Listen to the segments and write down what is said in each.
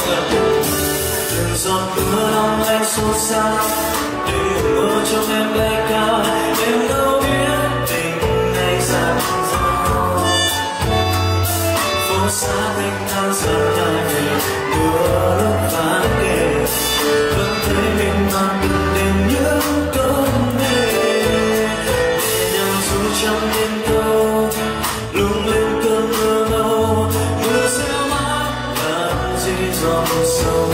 từng giọt mưa long lanh xôn xao để mơ trong em bay cao. Em đâu biết tình này dạt dào phố xa thanh thang dần lại về mưa lúc ván kề vẫn thấy mình mang từng đêm những cơn mê để nhau dù trong đêm thâu lung lên cơn mưa ngâu. Mưa rơi mãi làm gì dòng sâu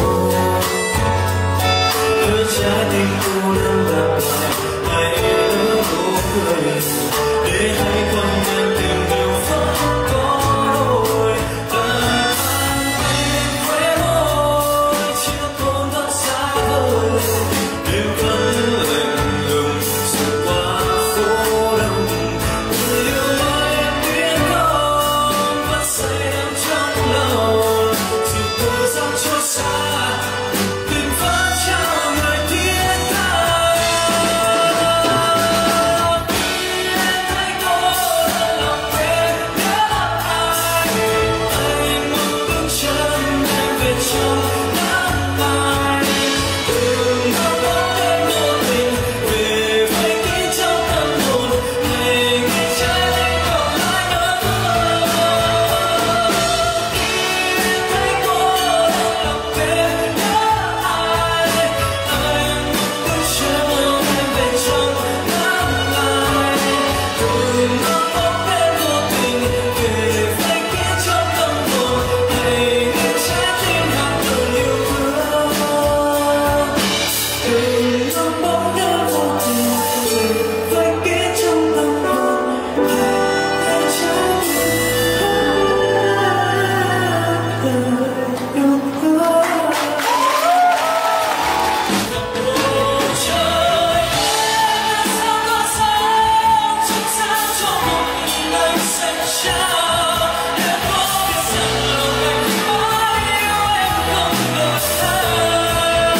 đôi trái tim cô đơn gặp lại hãy nở nụ cười để hãy quên em tình yêu vẫn có đôi. Đời anh tìm quê môi chiều tối vẫn xa vời đêm vẫn lạnh lùng xuyên qua phố đông. Người yêu ơi em biết không vẫn say đắm trong lòng dù thời gian trôi xa tình vẫn trao người thiết tha. Khi em thấy cô đơn lòng quên nhớ ai anh muốn bước chân em về trong nắng mai từng ngóc ngách đến vô tình về với ký trong tâm hồn ngày ngày trái tim còn lại nhớ thương. Khi em thấy cô đơn lòng quên nhớ ai anh muốn bước chân em về trong nắng mai từng ngóc ngách đến vô tình về với ký trong tâm hồn ngày ngày trái tim hàng từng yêu thương. Từng ngóng bóng nhớ vô tình về với ký trong tâm hồn ngày ngày trái tim hàng từng yêu thương. Bầu trời em sao có sao chiếu sáng cho một ngày xanh trao. Em có biết rằng lòng anh mãi yêu em không đổi thay.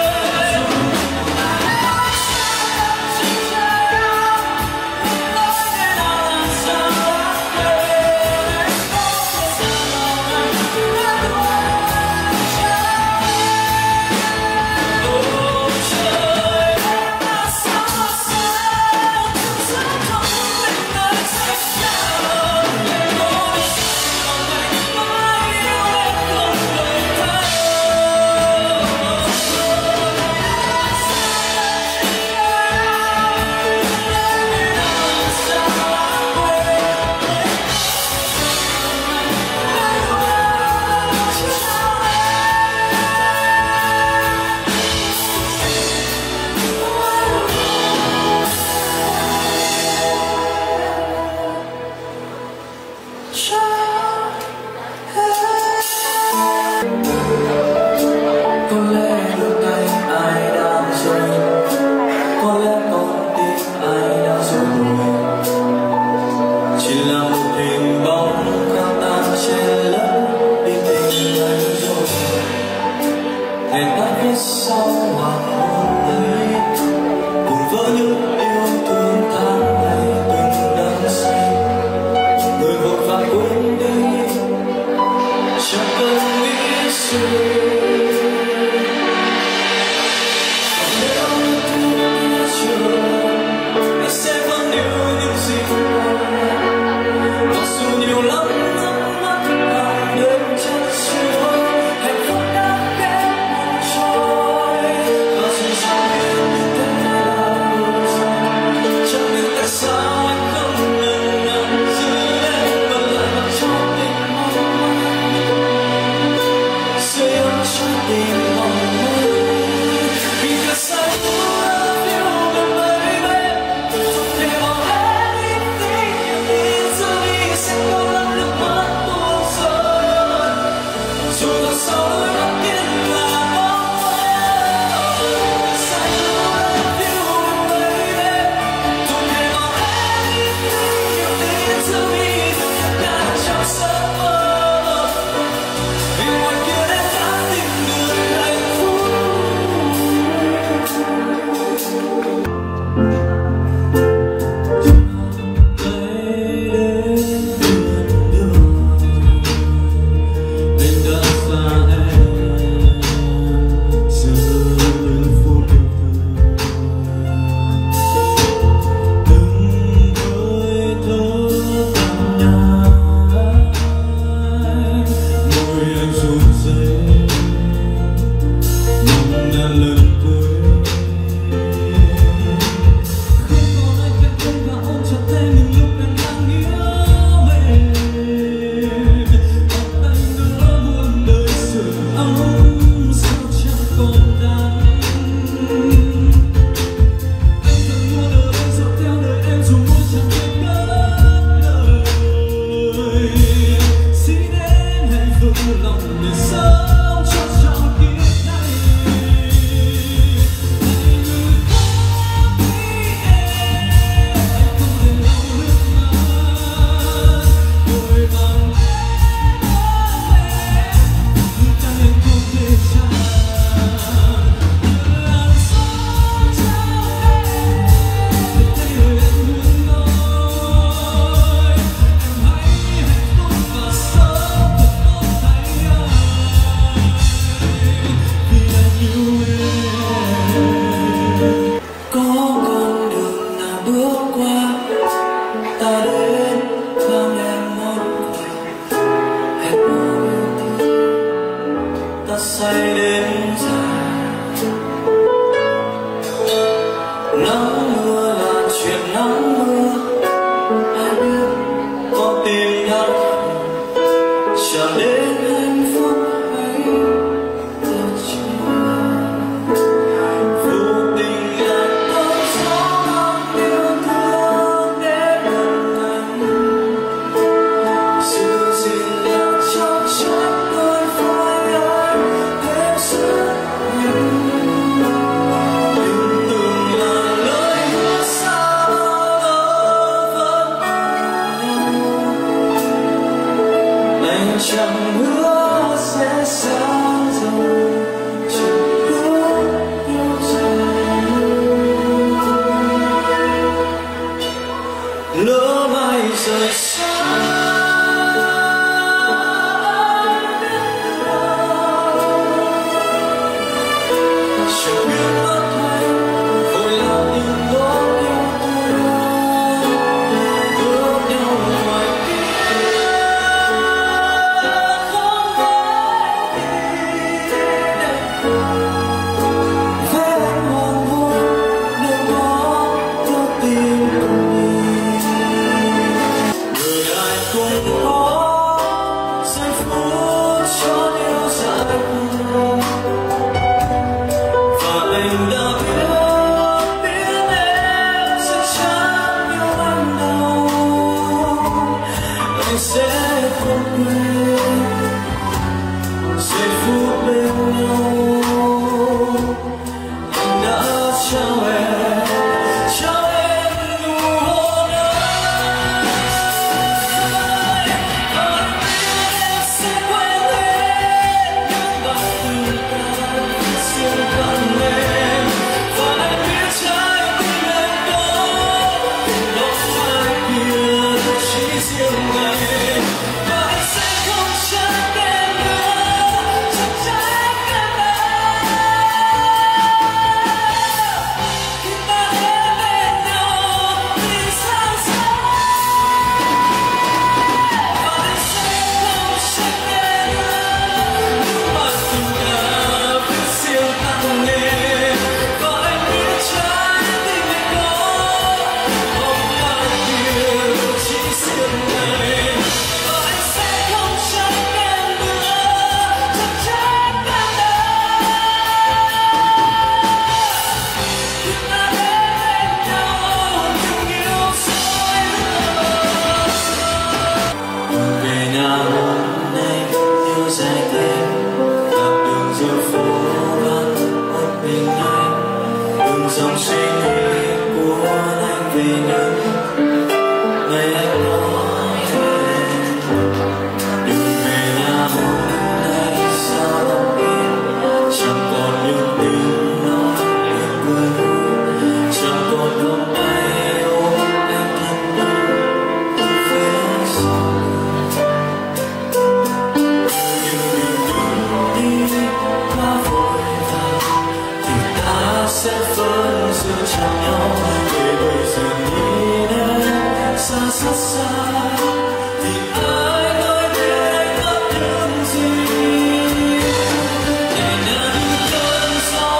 Chỉ trái em không nói thế nào làm sao để em có biết rằng lòng anh đã đổi thay. Bầu trời em sao có sao chiếu sáng cho một ngày xanh trao. Em có biết rằng lòng anh mãi yêu em không đổi thay. Có lẽ đôi tay ai đang rơi, có lẽ con tim ai đang rối loạn. Chỉ là một hình bóng khắc tan che lấp đi tình anh rồi. Ngày ta viết sau hoàng hôn ấy, cùng vỡ những yêu thương tháng ngày từng đắm say. Người vội vã quên đi, chẳng cần nghĩ suy. Anh sẽ vẫn yêu những gì mặc dù nhiều lắm nước mắt hàng đêm chân suối hạnh phúc đã kém buồn trôi và dù sao biết như thế là vừa rồi chẳng biết tại sao anh không lần nào giữ em vẫn lại mặc cho tình mong manh sưởi ấm cho tình mong manh because I love you baby. Không thể bỏ anything you need to be sẽ không làm được mất buồn rồi. Dù đằng sau đôi mắt kiên là bóng em. Because I love you baby. Không thể bỏ anything you need to be được nhặt trong giấc mơ. Vì ngoài kia em đã tìm được hạnh phúc. Hãy ta say đến già. Nắng mưa là chuyện nắng mưa, ai biết có tìm đau chẳng đến hạnh phúc hay ta chưa. Vô tình là cơn gió mang yêu thương đến gần anh, sự gìn là trong trách đôi vai anh thêm sức mạnh. Tình tưởng là lời hứa xa bao vẫn anh chẳng hứa sẽ xa rồi, chỉ hứa yêu dài. Lỡ mai rời xa chẳng biết mất hay vội là những gót yêu thương ước nhau ngoài kia không phải đi để với anh hoàng hôn nơi đó tôi tìm cùng đi. Người ai cũng có giây phút cho yêu dại buồn, và anh đã biết em sẽ chẳng yêu anh đâu. Anh sẽ không quên giây phút bên nhau. Anh đã trao em nụ hôn ấy. Và anh biết em sẽ quên hết những bài tình ca riêng con em. Và anh biết trái tim em có ai kia chỉ riêng ngày. Và anh sẽ không trách em nữa, chẳng trách em nữa. Khi ta đến bên nhau vì sao xa. Và anh sẽ không trách em nữa, những bài tình ca viết riêng tặng em. Và anh biết trái tim em có ai kia chỉ riêng ngày. Và anh sẽ không trách em nữa, chẳng trách em nữa. Khi ta đến bên nhau tình yêu soi lờ. Về nhà hôm nay yêu dài thêm, gặp đường giữa phố vắng một mình anh. Đường dòng suy nghĩ của anh về những ngày anh nói em. Đường về nhà hôm nay sao lòng em chẳng còn những tiếng nói để quên, chẳng còn vòng tay ôm anh thật lâu từ phía sau. Nhưng đừng đi quá vội vàng thì ta sẽ phân giữa chạm nhau. Để bây giờ nhìn em xa rất xa thì ai nói biết anh mất những gì. Nhẹ nhàng như cơn gió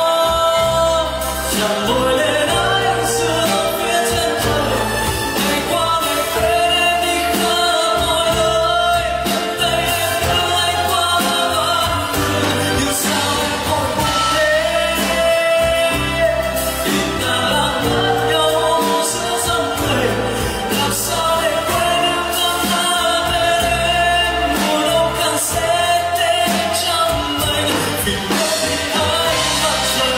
chẳng vội lên anh giữa phía chân trời. Ngày qua ngày quên em đi khắp mọi nơi, cầm tay em đưa anh qua đoạn đường. Nhưng sao em vội buồn thế, tình ta lạc mất nhau giữa dòng người. Làm sao để quên em ngắm ta bên em, mùa đông càng sẽ đến trong mình vì biết vì anh vẫn chờ.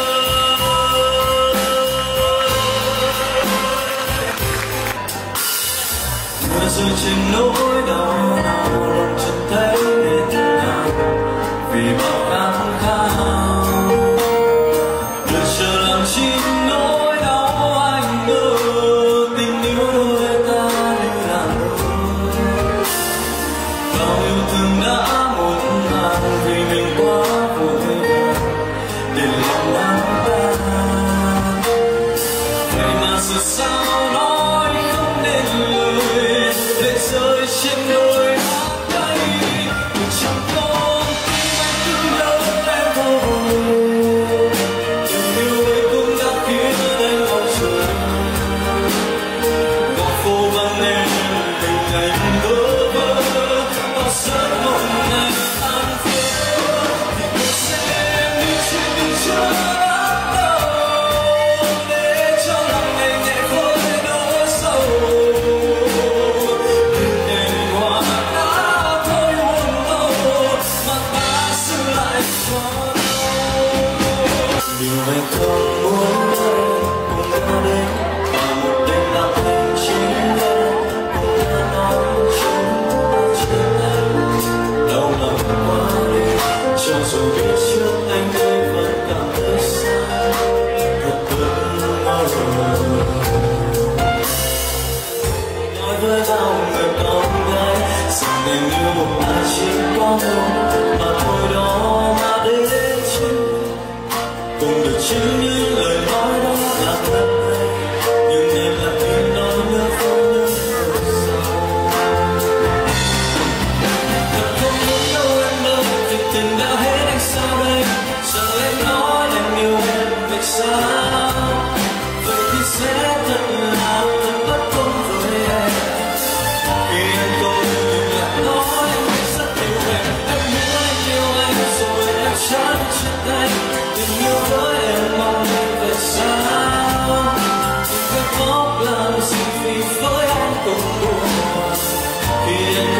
Mưa rơi trên nỗi đau nào lòng chẳng thấy biết nào vì bao khát khao. Đợi chờ làm chi nỗi đau anh ngờ, tình yêu đôi ta như là mưa. Bao yêu thương đã muộn màng vì mình quá vội vàng để lòng lắng ta. Vậy mà giờ sao nói không nên lời, lệ rơi trên đôi má tay. Chẳng còn tim anh không buồn khi em